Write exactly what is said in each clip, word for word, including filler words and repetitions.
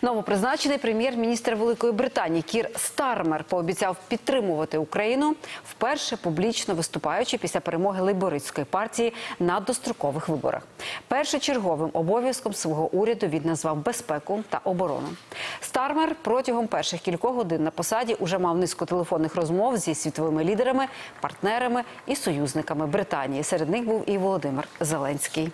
Новопризначений прем'єр-міністр Великої Британії Кір Стармер пообіцяв підтримувати Україну, вперше публічно виступаючи після перемоги лейбористської партії на дострокових виборах. Першочерговим обов'язком свого уряду він назвав безпеку та оборону. Стармер протягом перших кількох годин на посаді уже мав низку телефонних розмов зі світовими лідерами, партнерами і союзниками Британії. Серед них був і Володимир Зеленський.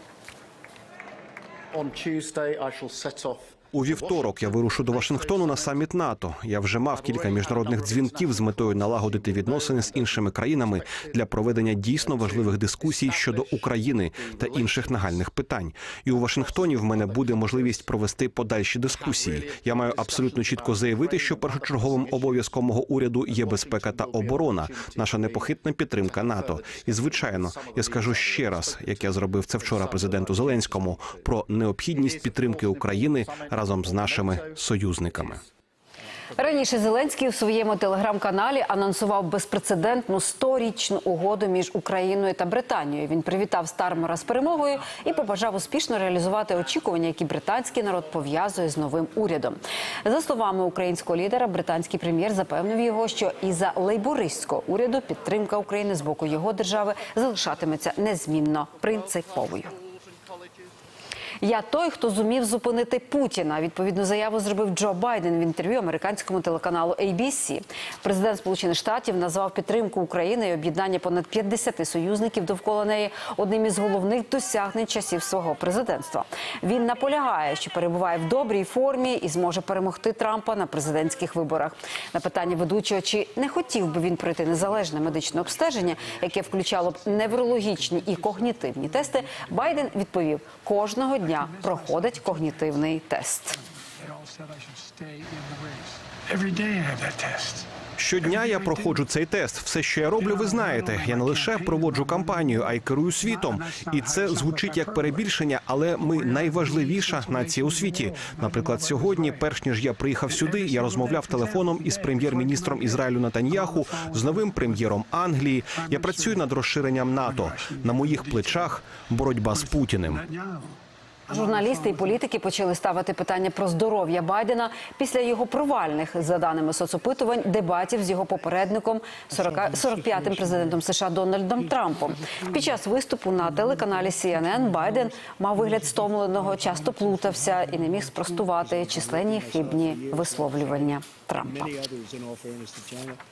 У вівторок я вирушу до Вашингтону на саміт НАТО. Я вже мав кілька міжнародних дзвінків з метою налагодити відносини з іншими країнами для проведення дійсно важливих дискусій щодо України та інших нагальних питань. І у Вашингтоні в мене буде можливість провести подальші дискусії. Я маю абсолютно чітко заявити, що першочерговим обов'язком мого уряду є безпека та оборона, наша непохитна підтримка НАТО. І, звичайно, я скажу ще раз, як я зробив це вчора президенту Зеленському, про необхідність підтримки України разом з нашими союзниками. Раніше Зеленський у своєму телеграм-каналі анонсував безпрецедентну сторічну угоду між Україною та Британією. Він привітав Стармера з перемогою і побажав успішно реалізувати очікування, які британський народ пов'язує з новим урядом. За словами українського лідера, британський прем'єр запевнив його, що і за лейбористського уряду підтримка України з боку його держави залишатиметься незмінно принциповою. «Я той, хто зумів зупинити Путіна», – відповідну заяву зробив Джо Байден в інтерв'ю американському телеканалу ей бі сі. Президент Сполучених Штатів назвав підтримку України і об'єднання понад п'ятдесяти союзників довкола неї одним із головних досягнень часів свого президентства. Він наполягає, що перебуває в добрій формі і зможе перемогти Трампа на президентських виборах. На питання ведучого, чи не хотів би він пройти незалежне медичне обстеження, яке включало б неврологічні і когнітивні тести, Байден відповів: «Кожного дня проходить когнітивний тест». Щодня я проходжу цей тест. Все, що я роблю, ви знаєте. Я не лише проводжу кампанію, а й керую світом. І це звучить як перебільшення, але ми найважливіша нація у світі. Наприклад, сьогодні, перш ніж я приїхав сюди, я розмовляв телефоном із прем'єр-міністром Ізраїлю Нетаньяху, з новим прем'єром Англії. Я працюю над розширенням НАТО. На моїх плечах боротьба з Путіним. Журналісти і політики почали ставити питання про здоров'я Байдена після його провальних, за даними соцопитувань, дебатів з його попередником, сорок п'ятим президентом США Дональдом Трампом. Під час виступу на телеканалі сі ен ен Байден мав вигляд стомленого, часто плутався і не міг спростувати численні хибні висловлювання Трампа.